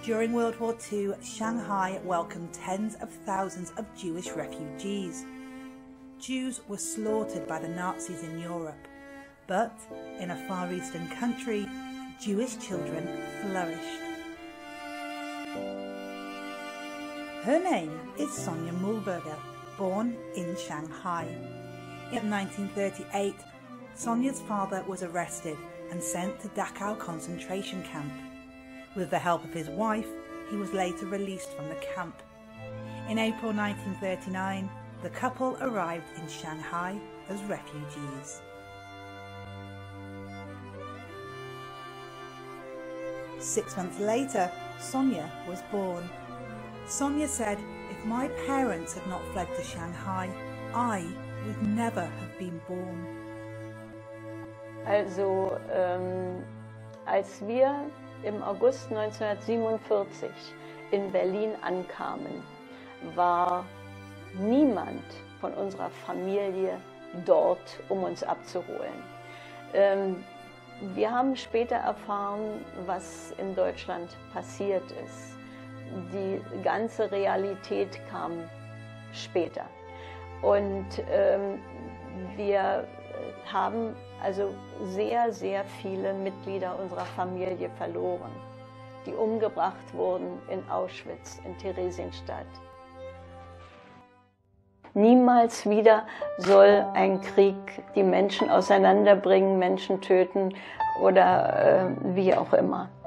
During World War II, Shanghai welcomed tens of thousands of Jewish refugees. Jews were slaughtered by the Nazis in Europe, but in a Far Eastern country, Jewish children flourished. Her name is Sonja Mühlberger, born in Shanghai. In 1938, Sonja's father was arrested and sent to Dachau concentration camp. With the help of his wife, he was later released from the camp. In April 1939, the couple arrived in Shanghai as refugees. 6 months later, Sonja was born. Sonja said, "If my parents had not fled to Shanghai, I would never have been born." Also, als wir im August 1947 in Berlin ankamen, war niemand von unserer Familie dort, um uns abzuholen. Wir haben später erfahren, was in Deutschland passiert ist. Die ganze Realität kam später. Und wir haben also sehr, sehr viele Mitglieder unserer Familie verloren, die umgebracht wurden in Auschwitz, in Theresienstadt. Niemals wieder soll ein Krieg die Menschen auseinanderbringen, Menschen töten oder wie auch immer.